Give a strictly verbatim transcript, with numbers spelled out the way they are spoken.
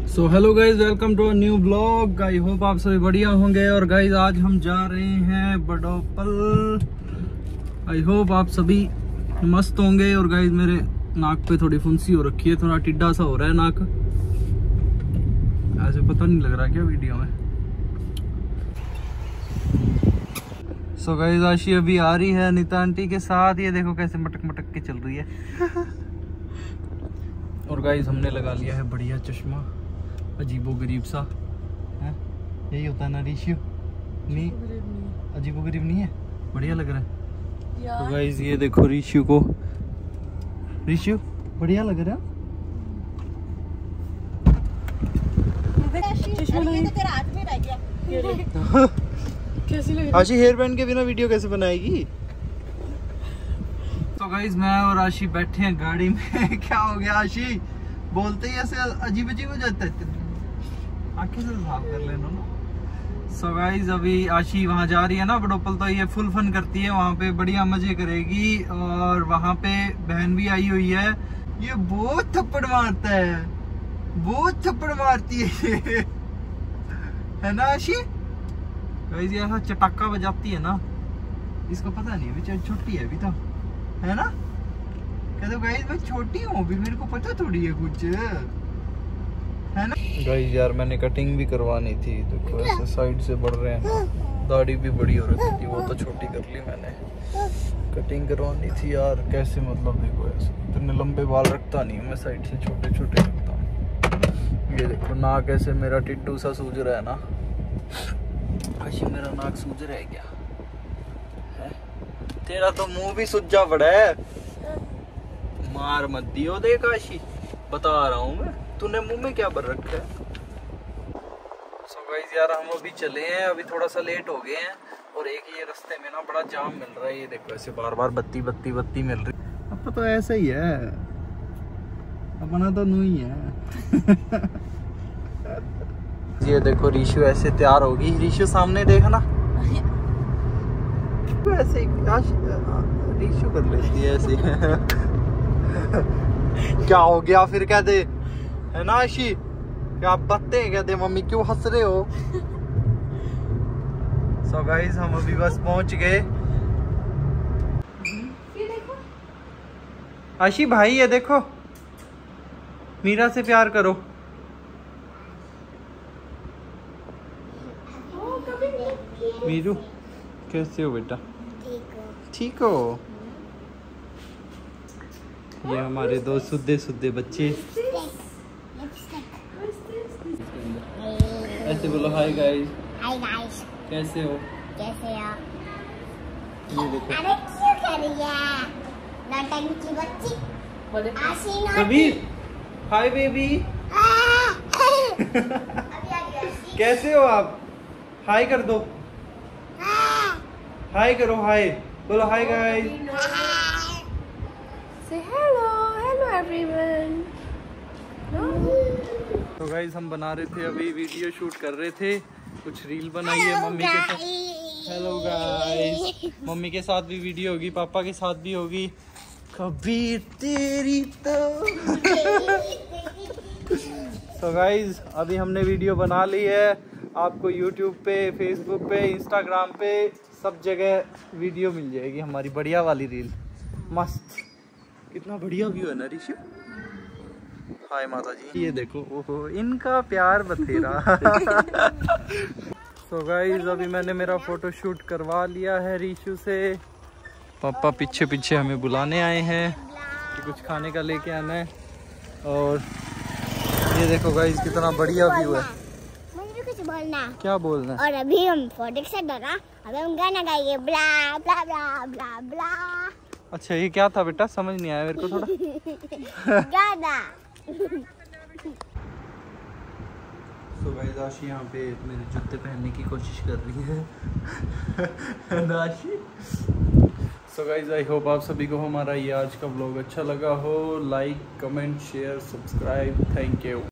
So hello guys, welcome to a new blog. I hope आप सभी बढ़िया होंगे। और गाइज आज हम जा रहे हैं बड़ोपल। आई होप आप सभी मस्त होंगे। और गाइज मेरे नाक पे थोड़ी फुंसी हो रखी है, थोड़ा टिड्डा सा हो रहा है नाक, ऐसे पता नहीं लग रहा क्या वीडियो में। सो गाइज आशी अभी आ रही है नीता आंटी के साथ। ये देखो कैसे मटक मटक के चल रही है। और गाइज हमने लगा लिया है बढ़िया चश्मा, अजीबो गरीब सा है। यही होता है ना रिशियो? नहीं, अजीबो गरीब नहीं है, बढ़िया लग रहा है। तो गाइस ये देखो रिशियो को, रिशियो बढ़िया लग रहा है। आशी हेयर बैंड के बिना वीडियो कैसे बनाएगी? तो गाइस मैं और आशी बैठे हैं गाड़ी में। क्या हो गया आशी, बोलते ही ऐसे अजीब अजीब हो जाता है, आंखें से साफ कर लेना ना। सो गाइस अभी आशी वहाँ जा रही है ना बड़ोपल, तो ये फुल फन करती है वहाँ पे, बढ़िया मजे करेगी। और वहाँ पे बहन भी आई हुई है। ये बहुत थप्पड़ मारता है, बहुत थप्पड़ मारती है है ना आशी? गाइस ये ऐसा चटाका बजाती है ना, इसको पता नहीं अभी छोटी है अभी तो, है ना? कहते गाइस मैं छोटी हूँ अभी, मेरे को पता थोड़ी है कुछ, है ना? गाइस यार मैंने कटिंग भी करवानी थी, देखो ऐसे साइड से बढ़ रहे हैं, दाढ़ी भी बड़ी हो रखी थी, वो तो छोटी कर ली मैंने। कटिंग करवानी थी यार, कैसे मतलब देखो ऐसे इतने लंबे बाल रखता नहीं मैं, साइड से छोटे छोटे रखता हूँ। ये देखो नाक ऐसे मेरा टिड्डू सा सूज रहा है ना। आशी मेरा नाक सूज रहा है क्या है? तेरा तो मुंह भी सुज्जा पड़ा है। मार मत दियो, देख आशी बता रहा हूँ मैं, तूने मुंह में क्या भर रखा है? सो गाइस यार हम अभी चले हैं, अभी थोड़ा सा लेट हो गए हैं। और एक ये रास्ते में ना बड़ा जाम मिल रहा है, ये देखो ऐसे बार बार बत्ती बत्ती बत्ती मिल रही है। अब तो ऐसा ही है, अपना तो नहीं है। ये देखो रिशु ऐसे तैयार होगी, रिशु सामने देखना, ऐसे रिशु कर लेती है ऐसे। क्या हो गया फिर, कहते है ना आशी, क्या बत्ते कहते मम्मी क्यों हंस रहे हो? सो गाइस हम अभी बस पहुंच गए। आशी भाई ये देखो, मीरा से प्यार करो। मीरू कैसे हो बेटा? ठीक हो? ये हमारे दो सुद्धे सुद्धे बच्चे। ऐसे बोलो हाय गाइस। Hi guys. कैसे हो? कैसे हो? ये देखो। अरे क्यों कर रही है? नौटंकी बच्ची। आशी ना। Kabir hi baby. कैसे हो आप? हाय कर दो, हाय करो, हाय बोलो hi guys. Say hello, hello everyone. तो गाइस हम बना रहे थे, अभी वीडियो शूट कर रहे थे, कुछ रील बनाई है मम्मी के साथ। हेलो गाइस, मम्मी के साथ भी वीडियो होगी, पापा के साथ भी होगी। कबीर तेरी तो। तो गाइस अभी हमने वीडियो बना ली है, आपको यूट्यूब पे, फेसबुक पे, इंस्टाग्राम पे सब जगह वीडियो मिल जाएगी हमारी बढ़िया वाली रील। मस्त, कितना बढ़िया व्यू है ना ऋषि। हाय माता जी, ये देखो ओहो इनका प्यार बथेरा। सो गाइस अभी मैंने मेरा फोटो शूट करवा लिया है ऋषु से। पापा पीछे पीछे हमें बुलाने आए हैं कि कुछ खाने का लेके आना है। और ये देखो गाइस कितना बढ़िया व्यू है। मुझे कुछ बोलना। क्या बोलना? और अभी हम फोटो से डरा, अभी हम गाना गाएंगे, ब्ला ब्ला ब्ला ब्ला ब्ला। अच्छा ये क्या था बेटा, समझ नहीं आया मेरे को थोड़ा। गाना। तो गाइस आशी यहाँ पे मेरे जूते पहनने की कोशिश कर रही है ना आशी? सो गाइस आई होप आप सभी को हमारा ये आज का व्लॉग अच्छा लगा हो। Like, comment, share, subscribe. Thank you.